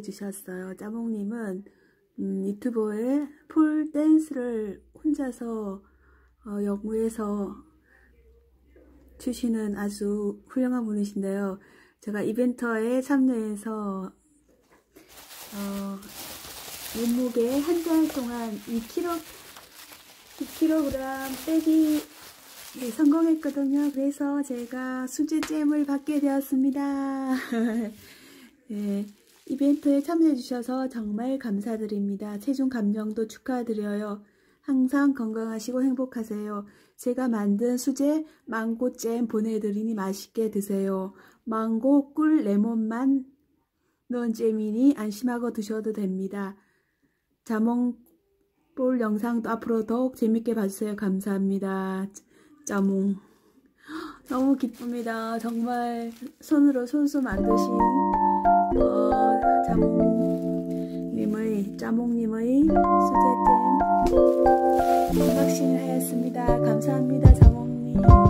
주셨어요. 짜몽님은 유튜브에 폴 댄스를 혼자서 연구해서 주시는 아주 훌륭한 분이신데요. 제가 이벤트에 참여해서 몸무게 한 달 동안 2kg 빼기 성공했거든요. 그래서 제가 수제잼을 받게 되었습니다. 네, 이벤트에 참여해 주셔서 정말 감사드립니다. 체중 감량도 축하드려요. 항상 건강하시고 행복하세요. 제가 만든 수제 망고잼 보내드리니 맛있게 드세요. 망고, 꿀, 레몬만 넣은 잼이니 안심하고 드셔도 됩니다. 자몽볼 영상도 앞으로 더욱 재밌게 봐주세요. 감사합니다. 짜몽. 너무 기쁩니다. 정말 손으로 손수 만드신 짜몽님의 수제잼 언박싱을 하였습니다. 감사합니다. 자몽님.